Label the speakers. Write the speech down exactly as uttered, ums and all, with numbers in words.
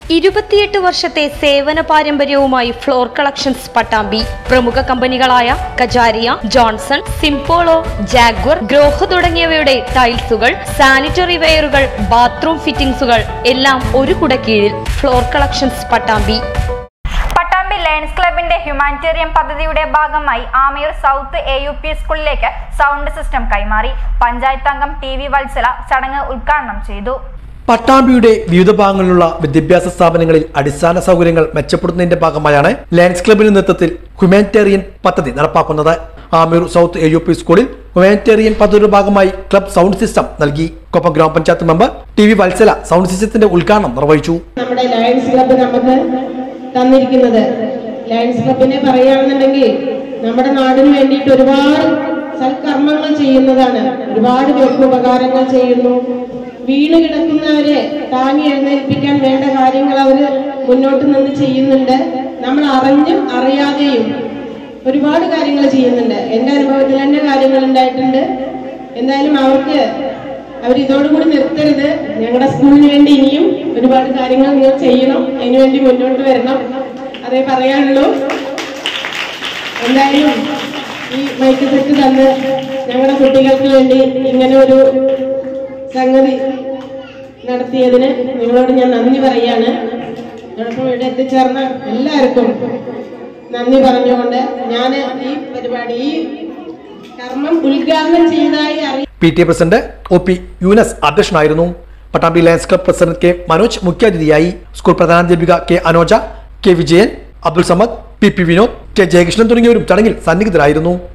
Speaker 1: ഇരുപത്തിയെട്ട് വർഷത്തെ സേവന പാരമ്പര്യവുമായി ഫ്ലോർ കളക്ഷൻസ് പട്ടാമ്പി. പ്രമുഖ കമ്പനികളായ Kajaria, Johnson, Simpolo, Jaguar, Grohe തുടങ്ങിയവയുടെ ടൈൽസുകൾ, സാനിറ്ററി വെയറുകൾ, ബാത്റൂം ഫിറ്റിംഗ്സുകൾ എല്ലാം ഒരു കുടക്കീഴിൽ. Floor collections Pattambi.
Speaker 2: Pattambi lions ക്ലബിന്റെ ഹ്യൂമാനിറ്റേറിയൻ പദ്ധതിയുടെ ഭാഗമായി Amayur south A U P സ്കൂളിലേക്ക് സൗണ്ട് സിസ്റ്റം കൈമാറി. പഞ്ചായത്ത് അംഗം ടി വി വത്സല ചടങ്ങ് ഉദ്ഘാടനം ചെയ്തു.
Speaker 3: പട്ടാമ്പിയുടെ വിവിധ ഭാഗങ്ങളിലുള്ള വിദ്യാഭ്യാസ സ്ഥാപനങ്ങളിൽ അടിസ്ഥാന സൗകര്യങ്ങൾ മെച്ചപ്പെടുത്തുന്നതിന്റെ ഭാഗമായാണ് ലയൺസ് ക്ലബിന്റെ നേതൃത്വത്തിൽ ഹ്യൂമാനിറ്റേറിയൻ പദ്ധതി നടപ്പാക്കുന്നത്. Amayur south A U P സ്കൂളിൽ ഹ്യൂമാനിറ്റേറിയൻ പദ്ധതിയുടെ ഭാഗമായി ക്ലബ് സൗണ്ട് സിസ്റ്റം നൽകി. കൊപ്പം ഗ്രാമപഞ്ചായത്ത് member T V Valsala sound സിസ്റ്റത്തിന്റെ ഉദ്ഘാടനം നിർവഹിച്ചു.
Speaker 4: നമ്മുടെ ലയൺസ് ക്ലബ് നമുക്ക് തന്നിരിക്കുന്നത്, ലയൺസ് ക്ലബിനെ പറയുകയാണെന്നുണ്ടെങ്കിൽ നമ്മുടെ നാടിന് വേണ്ടിയിട്ട് ഒരുപാട് സൽക്കർമ്മങ്ങൾ ചെയ്യുന്നതാണ്. ഒരുപാട് പേർക്ക് ഉപകാരങ്ങൾ ചെയ്യുന്നു. വീണ് കിടക്കുന്നവരെ താങ്ങി എഴുന്നേൽപ്പിക്കാൻ വേണ്ട കാര്യങ്ങൾ അവര് മുന്നോട്ട് നിന്ന് ചെയ്യുന്നുണ്ട്. നമ്മൾ അറിഞ്ഞും അറിയാതെയും ഒരുപാട് കാര്യങ്ങൾ ചെയ്യുന്നുണ്ട്. എൻ്റെ അനുഭവത്തിൽ തന്നെ കാര്യങ്ങൾ ഉണ്ടായിട്ടുണ്ട്. എന്തായാലും അവർക്ക് അവരിതോടുകൂടി നിർത്തരുത്. ഞങ്ങളുടെ സ്കൂളിന് വേണ്ടി ഇനിയും ഒരുപാട് കാര്യങ്ങൾ നിങ്ങൾ ചെയ്യണം, അതിനുവേണ്ടി മുന്നോട്ട് വരണം, അതേ പറയാനുള്ളൂ. എന്തായാലും ഈ മൈക്ക് സെറ്റ് തന്ന് ഞങ്ങളുടെ കുട്ടികൾക്ക് വേണ്ടി ഇങ്ങനെ ഒരു സംഗതി നടത്തിയതിന് നിങ്ങളോട് ഞാൻ നന്ദി പറയാണ്. ഞങ്ങളിപ്പോൾ ഇവിടെ എത്തിച്ചേർന്ന എല്ലാവർക്കും നന്ദി പറഞ്ഞുകൊണ്ട് ഞാൻ ഈ പരിപാടി ഈ കർമ്മം ഉദ്ഘാടനം ചെയ്തതായി അറിയാം.
Speaker 3: P T A president O P Yunus അധ്യക്ഷനായിരുന്നു. Pattambi lions club president K Manoj മുഖ്യാതിഥിയായി. സ്കൂൾ പ്രധാനാധ്യാപിക K Anoja, K Vijayan, Abdul Samad, P P Vinod, K Jayakrishnan തുടങ്ങിയവരും ചടങ്ങിൽ സന്നിഹിതരായിരുന്നു.